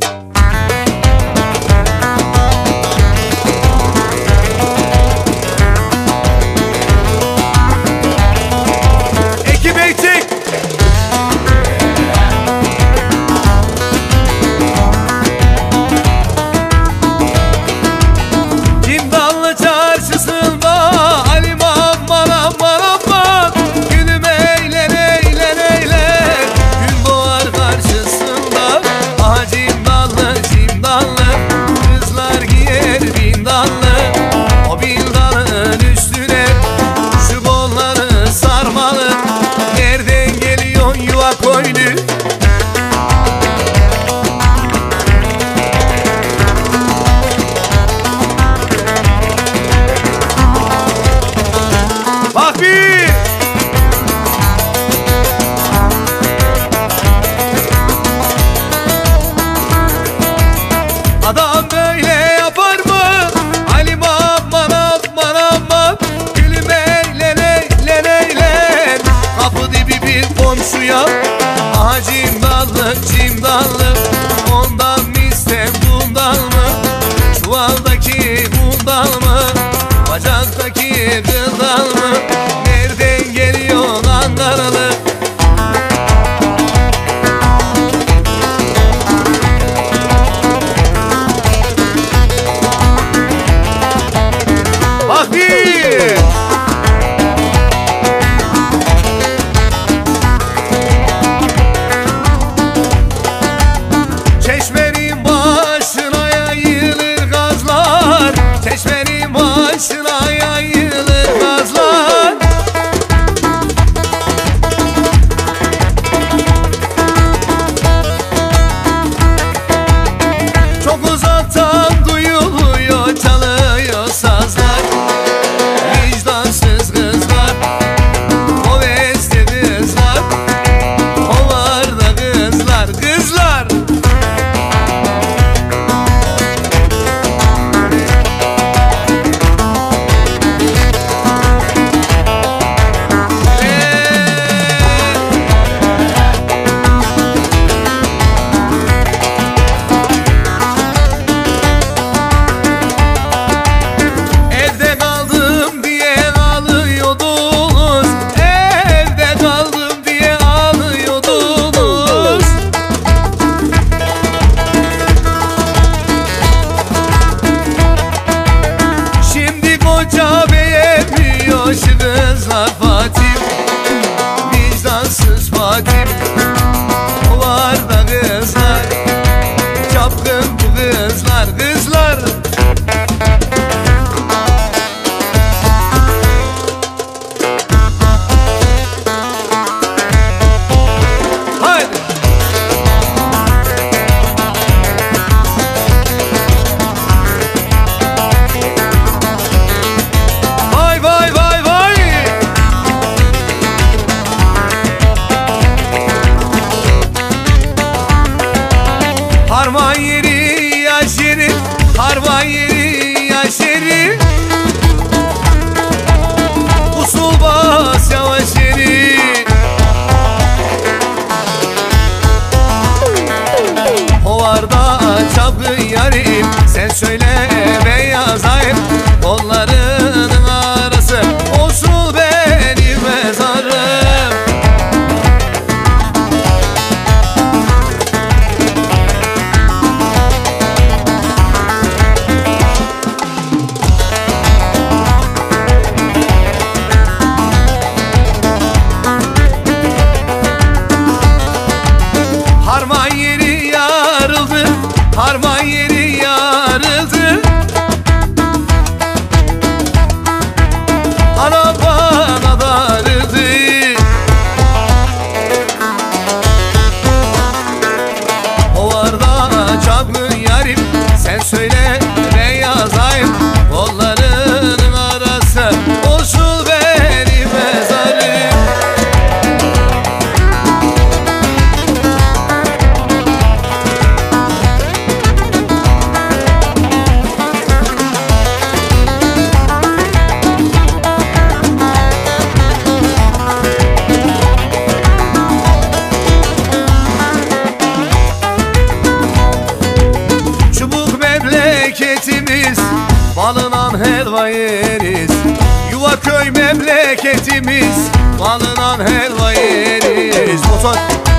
Adam böyle yapar mı? Halim aman aman aman. Gülüm eğlen eğlen eğlen. Kapı dibi bir komşuya. Aha cimdallı cimdallı. Ondan mı iste bundan mı? Çuvaldaki bundan mı? Bacaktaki kıldan mı? Nereden geliyor Ankaralı? Çeşmenin başına yayılır gazlar. Çeşmenin başına yayılır gazlar. Çok uzaktan duyuluyor, çalıyor sazlar. Vicdansız kızlar, o beste kızlar, o var da kızlar, kızlar. Evde kaldım diye ağlıyordunuz, evde kaldım diye ağlıyordunuz. Şimdi koca beğenmiyor şu kızlar Fatih. Vicdansız Fatih, o var da kızlar, çapkın bu kızlar, kızlar. Haydi. Vay vay vay vay. helva yeriz. Yuva köy memleketimiz, malından helva yeriz. Motor.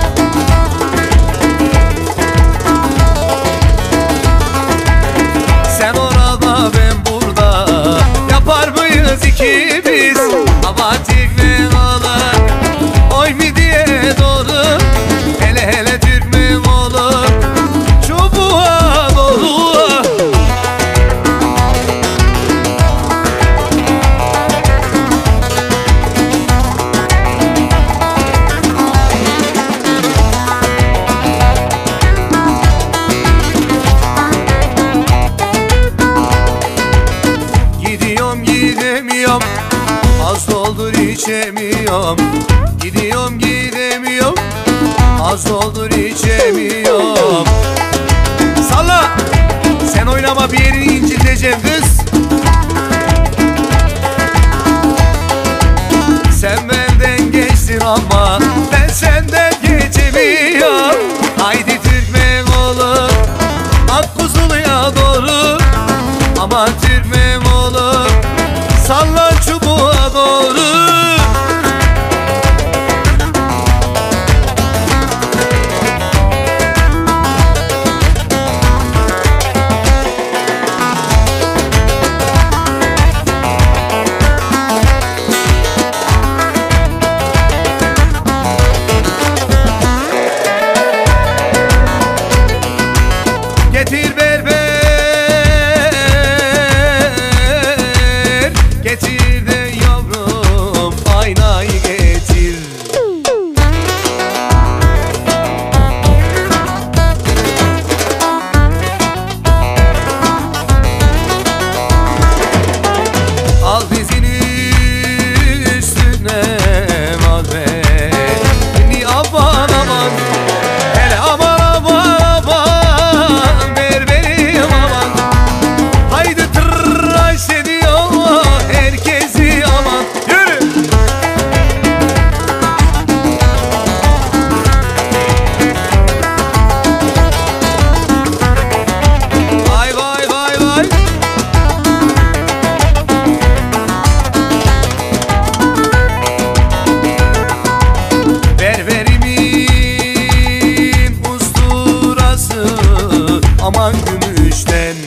Sen orada ben burada, yapar mıyız ikimiz? Abatik ve alır, oy mi diye doğru. Hele hele Türkmen olur, çubuğa dolu. Gidemiyorum, az doldur içemiyorum. Gidiyorum gidemiyorum, az doldur içemiyorum. Salla, sen oynama bir yerini inciteceğim kız. Sen benden geçtin ama ben senden geçemiyorum. Haydi Türkmen olur, ak kuzuluya doğru. Aman Türkmen olur, salla çubuğa doğru. Getir berber, getir de yavrum aynayı getir. Al dizini üstüne al beni, aman aman. Hele aman aman aman, berberim aman. Haydi tıraş ediyor herkesi aman. Yürü. Vay vay vay vay. Berberimin usturası aman gümüşten.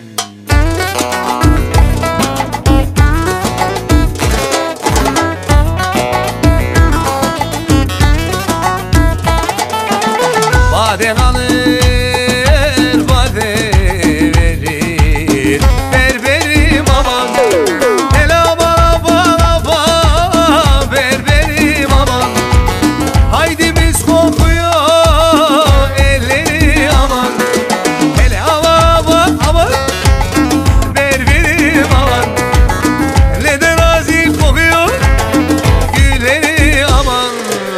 Baden alır, bade verir. Berberim aman, hele aman aman aman, berberim aman. Haydi mis kokuyor elleri aman. Hele aman aman aman, berberim aman. Neden nazik kokuyor gülleri aman.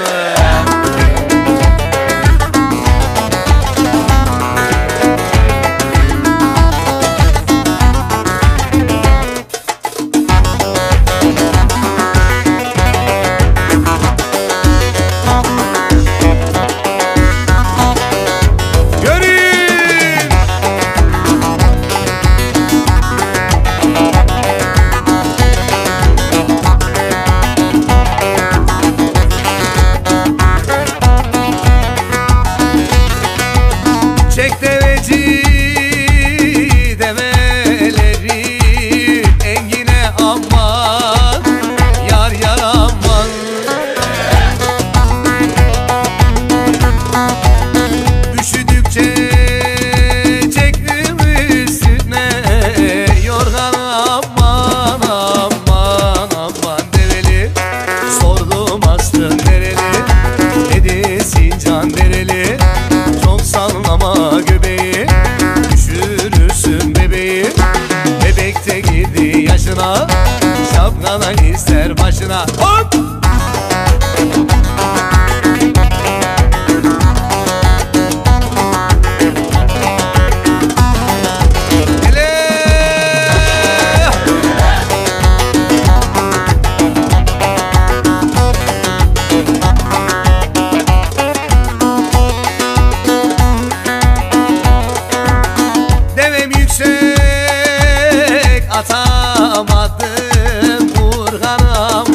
Görün. Çek deveci develeri, engine aman, yar yar aman. Üşüdükçe çektim üstüne yorgan aman aman aman. Develi sordum astın nereli, dedi Sincan dereli. Çok sallama göbeği, düşürürsün bebeği. Bebek de girdi yaşına, şapkadan ister başına. Hop! Devem yüksek atamam.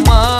aman